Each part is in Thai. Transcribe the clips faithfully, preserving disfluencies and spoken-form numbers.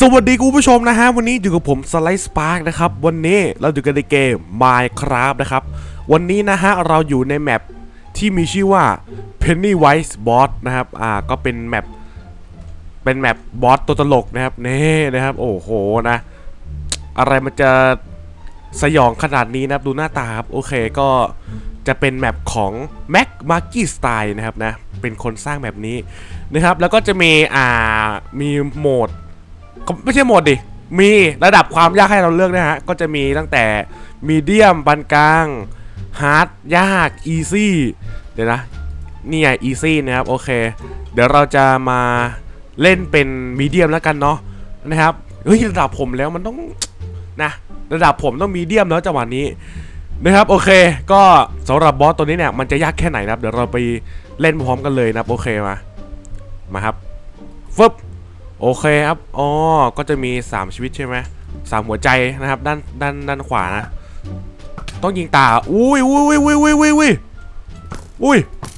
สวัสดีคุณผู้ชมนะฮะวันนี้อยู่กับผมสไลด์สปาร์กนะครับวันนี้เราอยู่กันในเกม Minecraft นะครับวันนี้นะฮะเราอยู่ในแมปที่มีชื่อว่า Pennywise Boss นะครับอ่าก็เป็นแมปเป็นแมปบอสตัวตลกนะครับนี่นะครับโอ้โหนะอะไรมันจะสยองขนาดนี้นะครับดูหน้าตาครับโอเคก็จะเป็นแมปของ Mac Marky Style นะครับนะเป็นคนสร้างแบบนี้นะครับแล้วก็จะมีอ่ามีโหมดไม่ใช่โหมดดิมีระดับความยากให้เราเลือกนะฮะก็จะมีตั้งแต่มีเดียมปานกลางฮาร์ดยากอีซี่เดี๋ยวนะนี่ไงอีซี่นะครับโอเคเดี๋ยวเราจะมาเล่นเป็นมีเดียมแล้วกันเนาะนะครับเฮ้ยระดับผมแล้วมันต้องนะระดับผมต้องมีเดียมแล้วจังหวะนี้นะครับโอเคก็สำหรับบอสตัวนี้เนี่ยมันจะยากแค่ไหนนะครับเดี๋ยวเราไปเล่นพร้อมกันเลยนะโอเคมามาครับฟึบโอเคครับอ๋อก็จะมีสามชีวิตใช่ไหมสามหัวใจนะครับด้านด้านด้านขวานะต้องยิงตาอุ้ยอุ้ยอุ้ยอุ้ยอุ้ยอุ้ยอุ้ย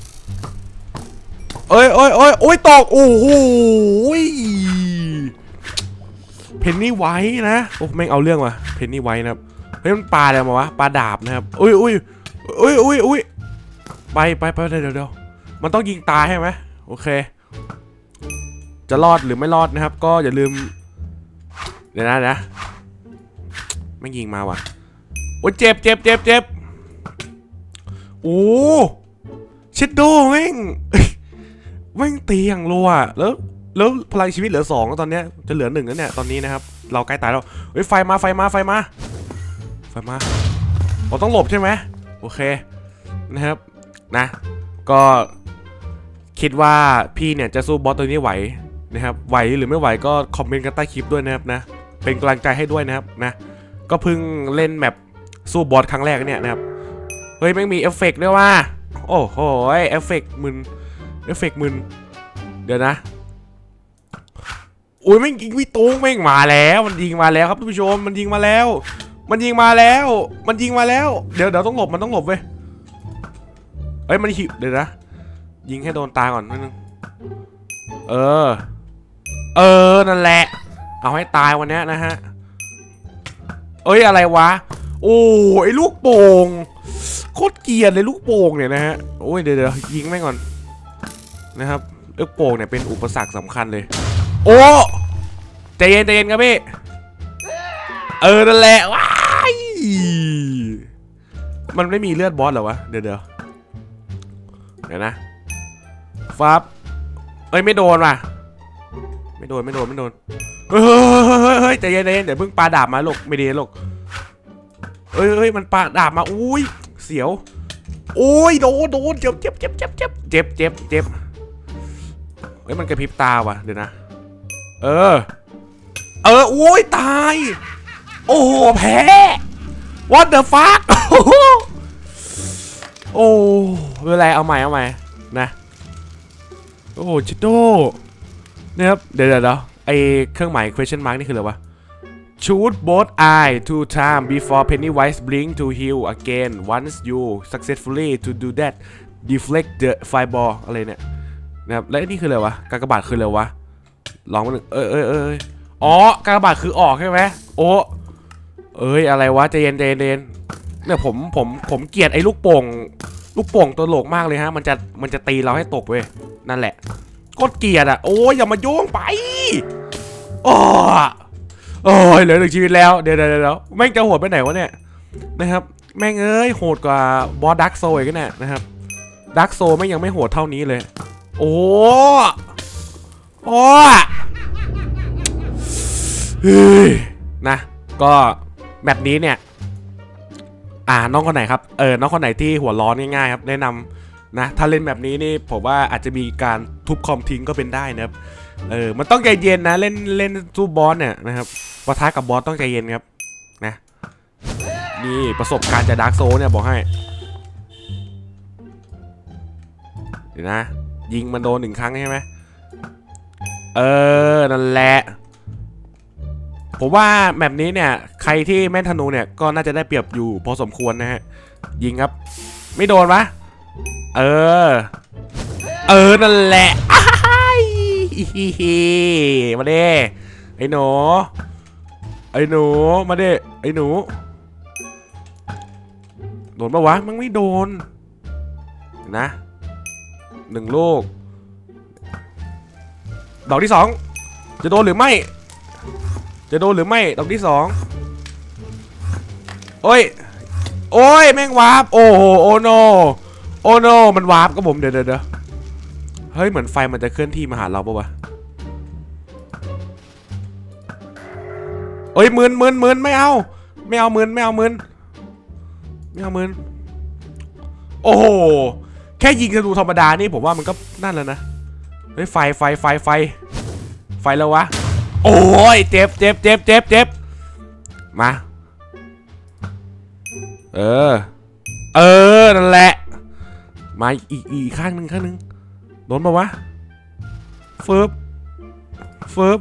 เอ้ยเอ้ยเอ้ยโอ้ยตกโอ้โหเพนนี่ไว้นะโอ้แม่งเอาเรื่องว่ะเพนนี่ไว้นะครับเฮ้ยมันปลาอะไรมาวะปลาดาบนะครับอุ้ยอุ้ยอุ้ยอุ้ยอุ้ยไปไปไปเดี๋ยวเดี๋ยวมันต้องยิงตาใช่ไหมโอเคจะรอดหรือไม่รอดนะครับก็อย่าลืมเดี๋ยวนะนะไม่ยิงมาว่ะโอ้ยเจ็บเจ็บเจ็บเจ็บโอ้ชิดโดแม่งแม่งตีอย่างรัวแล้วแล้วพลังชีวิตเหลือสองตอนเนี้ยจะเหลือหนึ่งแล้วเนี่ยตอนนี้นะครับเราใกล้ตายแล้วเฮ้ยไฟมาไฟมาไฟมาไฟมาเราต้องหลบใช่ไหมโอเคนะครับนะก็คิดว่าพี่เนี่ยจะสู้บอสตัวนี้ไหวนะครับไหวหรือไม่ไหวก็คอมเมนต์กันใต้คลิปด้วยนะครับนะเป็นกำลังใจให้ด้วยนะครับนะก็เพิ่งเล่นแมปสู้บอสครั้งแรกเนี่ยนะครับเฮ้ยไม่มีเอฟเฟกต์ด้วยว่าโอ้โหเอฟเฟกต์มึนเอฟเฟกต์มึนเดี๋ยวนะอุ้ยไม่ยิงวิตูงไม่มาแล้วมันยิงมาแล้วครับท่านผู้ชมมันยิงมาแล้วมันยิงมาแล้วมันยิงมาแล้วเดี๋ยวเดี๋ยวต้องหลบมันต้องหลบเว้ยเอ้ยมันหิวเดี๋ยวนะยิงให้โดนตาก่อนนิดนึงเออเออนั่นแหละเอาให้ตายวันนี้นะฮะเอ้ยอะไรวะโอ้ไอ้ลูกโป่งโคตรเกลียดเลยลูกโป่งเนี่ยนะฮะโอ้ยเดี๋ยวเดี๋ยวยิงไม่ก่อนนะครับลูกโป่งเนี่ยเป็นอุปสรรคสำคัญเลยโอ้ใจเย็นใจเย็นครับพี่เออนั่นแหละว้ายมันไม่มีเลือดบอสเหรอวะเดี๋ยวเดี๋ยวเดี๋ยวนะฟับเอ้ยไม่โดนว่ะไม่โดนไม่โดนไม่โดนเฮ้ยเฮ้ยใจเย็นใจเย็นเดี๋ยวเพิ่งปาดาบมาลูกไม่ดีลูกเฮ้ยเฮ้ยมันปาดาบมาอุ้ยเสียวโอ้ยโดนโดนเจ็บเจ็บเจ็บเจ็บเจ็บเจ็บเจ็บเจ็บเฮ้ยมันกระพริบตาว่ะเดี๋ยวนะเออเออโอ้ยตายโอ้โหแพ้ what the fuck โอ้ไม่เป็นไรเอาใหม่เอาใหม่นะโอ้ชิโดนะครับเดี๋ยวเดี๋ยวไอเครื่องหมาย question mark นี่คืออะไรวะ shoot both eye two time before Pennywise blink to heal again once you successfully to do that deflect the fireball อะไรเนี่ยนะครับและนี่คืออะไรวะกากบาทคืออะไรวะลองมาหนึ่งเออเออเอออ๋อกากบาทคือออกใช่ไหมโอ้เอ้ยอะไรวะใจเย็นใจเย็นเนี่ยผมผมผมเกลียดไอ้ลูกโป่งลูกโป่งตัวโหลกมากเลยฮะมันจะมันจะตีเราให้ตกเว้ยนั่นแหละโคตรเกลียดอ่ะโอ้ยอย่ามาโยงไปโอ้โอ้ยเหลือหนึ่งชีวิตแล้วเดี๋ยวเดี๋ยวเดี๋ยวแม่งจะโหดไปไหนวะเนี่ยนะครับแม่งเอ้ยโหดกว่าบอสดักโซอีกเนี่ยนะครับดักโซแม่งยังไม่โหดเท่านี้เลยโอ้โอ้เฮ้ยนะก็แบบนี้เนี่ยอ่าน้องคนไหนครับเออน้องคนไหนที่หัวร้อนง่ายๆครับแนะนำนะถ้าเล่นแบบนี้นี่ผมว่าอาจจะมีการทุบคอมทิ้งก็เป็นได้นะครับเออมันต้องใจเย็นนะเล่นเล่นสู้บอสเนี่ยนะครับปะทะกับบอสต้องใจเย็นครับนะนี่ประสบการณ์จากดาร์กโซเนี่ยบอกให้เดี๋ยวนะยิงมันโดนหนึ่งครั้งใช่ไหมเออนั่นแหละผมว่าแบบนี้เนี่ยใครที่แม่นธนูเนี่ยก็น่าจะได้เปรียบอยู่พอสมควรนะฮะยิงครับไม่โดนปะเออเออนั่นแหละมาเด้ไอ้หนูไอ้หนูมาดิไอ้หนูโดนปะวะมันไม่โดนนะหนึ่งลูกดอกที่สองจะโดนหรือไม่จะโดนหรือไม่ดอกที่สองโอ้ยโอ้ยแม่งวาร์ปโอ้โหโอโนโอโนมันวาร์ปกับผมเดี๋ยวเดี๋ยวเฮ้ยเหมือนไฟมันจะเคลื่อนที่มาหาเราปะวะเอ้ยมืนมืนมืนไม่เอาไม่เอามืนไม่เอามืนไม่เอามืนโอ้โหแค่ยิงธนูธรรมดานี่ผมว่ามันก็นั่นแล้วนะเฮ้ยไฟไฟไฟไฟไฟแล้ววะโอ้ยเจ็บเจ็บเจ็บเจ็บเจ็บมาเออเออนั่นแหละมาอีกอีกข้างหนึ่งข้างหนึ่งโดนปะวะเฟิร์บเฟิร์บ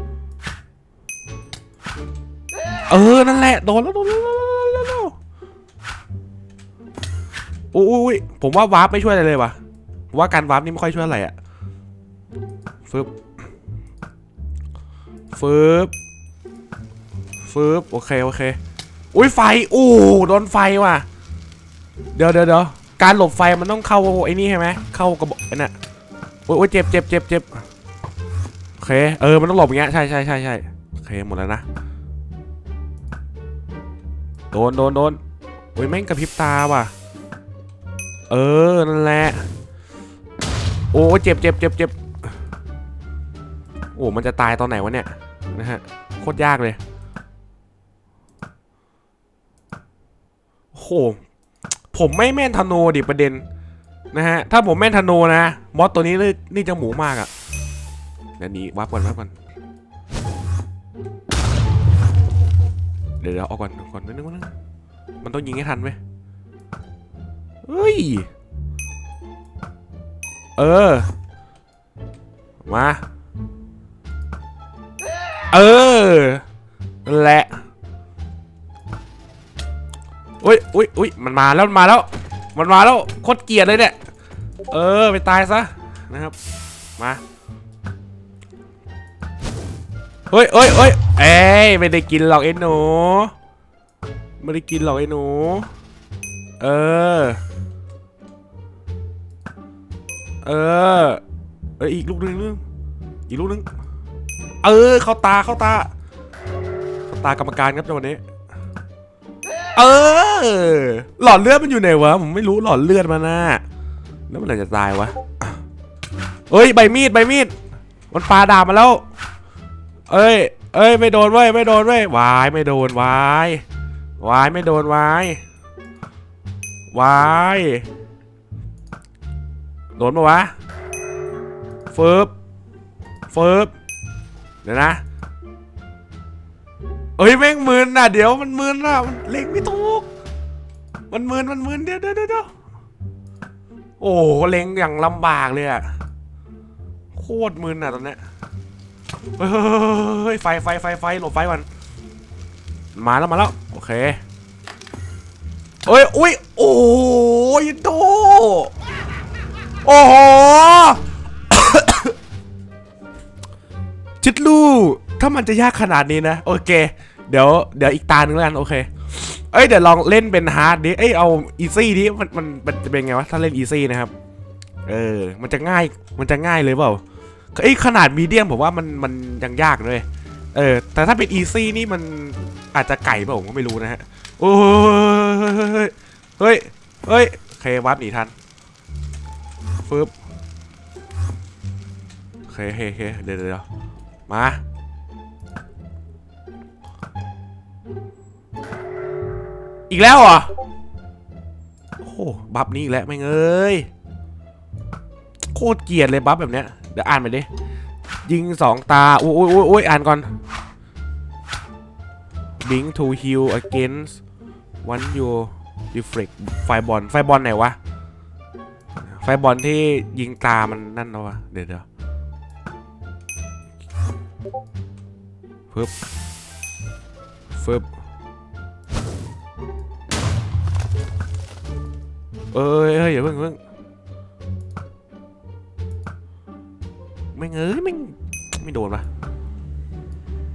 เออนั่นแหละโดนแล้วโดนแล้วโอ้ยผมว่าวาร์ปไม่ช่วยอะไรเลยวะผมว่าการวาร์ปนี่ไม่ค่อยช่วยอะไรอะเฟิร์บเฟิร์บเฟิร์บโอเคโอเคอุ้ยไฟอู้โดนไฟว่ะเดี๋ยวเดี๋ยวเดี๋ยวการหลบไฟมันต้องเข้าไอ้นี่ใช่ไหมเข้ากระบอกไอ้น่ะโอ้ยเจ็บเจ็บเจ็บเจ็บโอเคเออมันต้องหลบอย่างเงี้ยใช่ใช่ใช่ใช่โอเคหมดแล้วนะโดนโดนโดนโอ้ยแม่งกระพริบตาว่ะเออนั่นแหละโอ้เจ็บเจ็บเจ็บเจ็บโอ้มันจะตายตอนไหนวะเนี่ยนะฮะโคตรยากเลยโหผมไม่แม่นธนูดิประเด็นนะฮะถ้าผมแม่นธนูนะมอสตัวนี้นี่นี่จะหมูมากอ่ะเดี๋ยวนี้วับก่อนวับก่อนเดี๋ยวเดี๋ยวเอาก่อนก่อนนิดนึงนิดนึงมันต้องยิงให้ทันไหมเฮ้ยเออมาเออนั่นแหละอุ้ยอุ้ยอุ้ยมันมาแล้วมันมาแล้วมันมาแล้วโคตรเกลียดเลยเนี่ยเออไปตายซะนะครับมาเฮ้ยเฮ้ยเฮ้ยเอ้ยไม่ได้กินหรอกไอ้หนูไม่ได้กินหรอกไอ้หนูเออเออเอออีกลูกนึงนึงอีกลูกนึงเออเข้าตาเข้าตาเข้าตากรรมการครับจังหวะนี้เออหลอดเลือดมันอยู่ไหนวะผมไม่รู้หลอดเลือดมันน่ะแล้วมันไหนจะตายวะเอ้ยใบมีดใบมีดมันปาดาบมาแล้วเอ้ยเอ้ยไม่โดนเว้ยไม่โดนเว้ยวายไม่โดนวายวายไม่โดนวายวายโดนปะวะเฟิร์บเฟิร์บเดี๋ยวนะเอ้ยแม่งมึนน่ะเดี๋ยวมันมึนน่ะมันเล็งไม่ถูกมันมึนมันมึนเดี๋ยวเดี๋ยวเดี๋ยวโอ้เล็งอย่างลำบากเลยอะโคตรมึนน่ะตอนเนี้ยเฮ้ยไฟไฟไฟไฟหลบไฟก่อนมาแล้วมาแล้วโอเคเอ้ยอุ้ยโอ้ยโตโอ้โหชิดลู่ถ้ามันจะยากขนาดนี้นะโอเคเดี๋ยวเดี๋ยวอีกตาหนึ่งแล้วกันโอเคเอ้ยเดี๋ยวลองเล่นเป็นฮาร์ดดิเอ้ยเอาอีซี่ดิมันมันมันจะเป็นไงวะถ้าเล่นอีซี่นะครับเออมันจะง่ายมันจะง่ายเลยเปล่าไอ้ขนาดมีเดียมผมว่ามันมันยังยากเลยเออแต่ถ้าเป็นอีซี่นี่มันอาจจะไก่เปล่าผมก็ไม่รู้นะฮะโอ้ยเฮ้ยเฮ้ยโอเควัดหนีทันฟึบโอเคโอเคเดี๋ยวเดี๋ยวมาอีกแล้วเหรอโอ้บัฟนี้อีกแล้วไม่เอ้ยโคตรเกลียดเลยบัฟแบบเนี้ยเดี๋ยวอ่านไปดิยิงสองตาโอ้ยโอ้ยโอ้ยอ่านก่อน Blink to heal against one you deflect ไฟบอลไฟบอลไหนวะไฟบอลที่ยิงตามันนั่นนะวะเดี๋ยวเดี๋ยวฟึบฟึบเอ้ยเฮ้ยอย่าเพิ่งเพิ่งไม่เงยไม่ไม่โดนปะ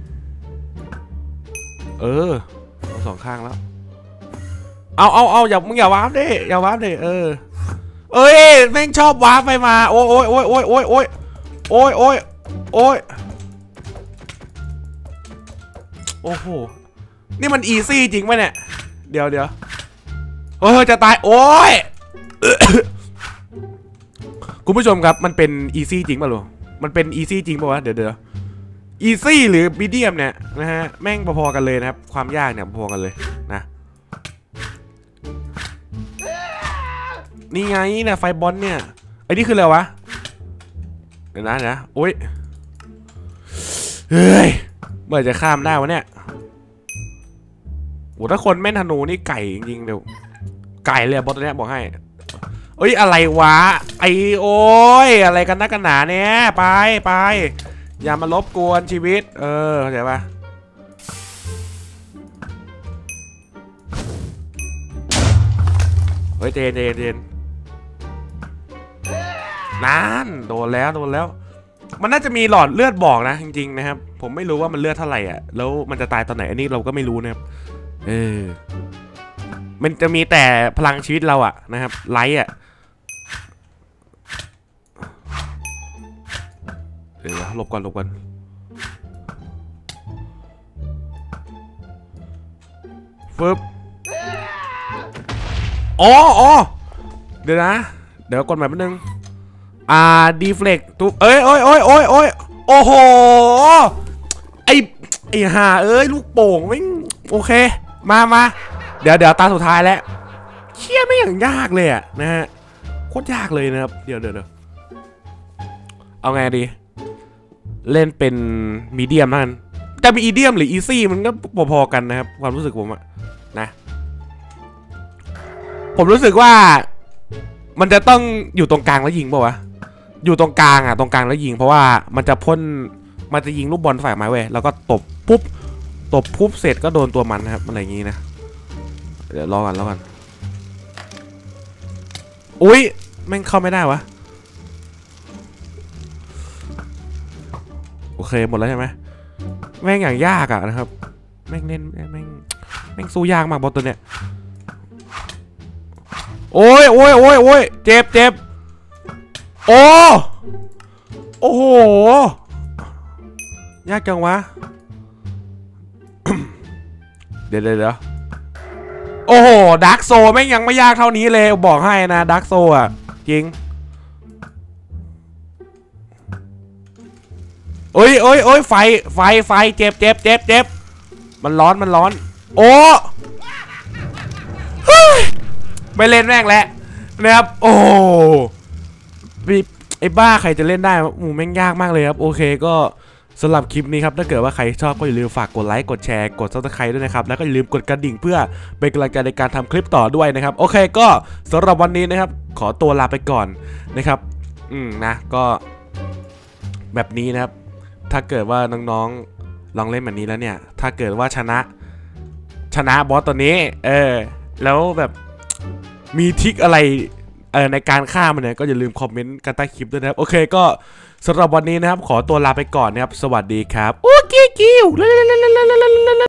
เออสองข้างแล้วเอาเอาเอาอย่ามึงอย่าวาร์ปดิอย่าวาร์ปดิเออเอ้ยแม่งชอบวาร์ปไปมาโอ้ยโอ้ยโอ้ยโอ้ยโอ้ยโอ้ยโอ้ยโอ้ยโอ้ยโอ้โหนี่มันอีซี่จริงไหมเนี่ยเดี๋ยวเดี๋ยวเฮ้ยจะตายโอ้ยคุณผู้ชมครับมันเป็นอีซี่จริงป่ะลูกมันเป็นอีซี่จริงป่ะวะเดี๋ยวเดี๋ยวอีซี่หรือมีเดียมเนี่ยนะฮะแม่งพอๆกันเลยนะครับความยากเนี่ยพอๆกันเลยนะนี่ไงเนี่ยไฟบอลเนี่ยไอ้นี่คืออะไรวะเดี๋ยวนะนะโอ้ยเฮ้ยเมื่อจะข้ามได้วะเนี่ยโหถ้าคนแม่นธนูนี่ไก่จริงๆเดี๋ยวไก่เลยบอสตัวเนี้ยบอกให้เอ้ยอะไรวะไอโอ้ยอะไรกันนักกันหนาเนี่ยไปไปอย่ามารบกวนชีวิตเออเข้าใจปะเฮ้ยเจนเจนเจนนั่นโดนแล้วโดนแล้วมันน่าจะมีหลอดเลือดบอกนะจริงๆนะครับผมไม่รู้ว่ามันเลือดเท่าไหร่อ่ะแล้วมันจะตายตอนไหนอันนี้เราก็ไม่รู้นะครับเออมันจะมีแต่พลังชีวิตเราอะนะครับไลท์อะเดี๋ยวหลบก่อนหลบก่อนฟึบอ๋ออ๋อเดี๋ยวนะเดี๋ยวกดใหม่แป๊บนึงอ่าดีเฟล็กตุ๊บเอ้ยโอ้ยโอ้ยโอ้ยโอ้ยโอ้โหไอไอห่าเอ้ยลูกโป่งไม่โอเคมามาเดี๋ยวเดี๋ยวตาสุดท้ายแล้วเชี่ยไม่อย่างยากเลยอะนะฮะโคตรยากเลยนะครับเดี๋ยวเดี๋ยวเอาไงดีเล่นเป็นมีเดียมนั่นแต่มีอีเดียมหรืออีซี่มันก็พอๆกันนะครับความรู้สึกผมอะนะผมรู้สึกว่ามันจะต้องอยู่ตรงกลางแล้วยิงป่าวะอยู่ตรงกลางอะตรงกลางแล้วยิงเพราะว่ามันจะพ่นมันจะยิงลูกบอลฝ่ายไม้เว้ยแล้วก็ตบปุ๊บตบปุ๊บเสร็จก็โดนตัวมันนะครับอะไรอย่างงี้นะเดี๋ยวรอกันรอกันอุ้ยแม่งเข้าไม่ได้วะโอเคหมดแล้วใช่ไหมแม่งอย่างยากอะนะครับแม่งเล่นแม่งแม่งสู้ยากมากบอลตัวเนี้ยโอ้ยโอ้ยโอ้ยโอ้ยเจ็บเจ็บโอ้โอ้โหยากจังวะ เดี๋ยวเดี๋ยวโอ้โหดาร์กโซแม่งยังไม่ยากเท่านี้เลยบอกให้นะดาร์กโซอ่ะจริงโอ้ยโอ้ยโอ้ยไฟไฟไฟเจ็บเจ็บเจ็บเจ็บมันร้อนมันร้อนโอ้ไม่เล่นแม่งแล้วนะครับโอ้ไอ้บ้าใครจะเล่นได้หมูแม่งยากมากเลยครับโอเคก็สำหรับคลิปนี้ครับถ้าเกิดว่าใครชอบก็อย่าลืมฝากกดไลค์กดแชร์กดซับสไครต์ด้วยนะครับแล้วก็อย่าลืมกดกระดิ่งเพื่อเป็นกำลังใจในการทำคลิปต่อด้วยนะครับโอเคก็สำหรับวันนี้นะครับขอตัวลาไปก่อนนะครับอืมนะก็แบบนี้นะครับถ้าเกิดว่าน้องๆลองเล่นแบบนี้แล้วเนี่ยถ้าเกิดว่าชนะชนะบอสตัวนี้เออแล้วแบบมีทริคอะไรเออในการฆ่ามันเนี่ยก็อย่าลืมคอมเมนต์กันใต้คลิปด้วยนะครับโอเคก็สำหรับวันนี้นะครับขอตัวลาไปก่อนนะครับสวัสดีครับโอเคกิ้ว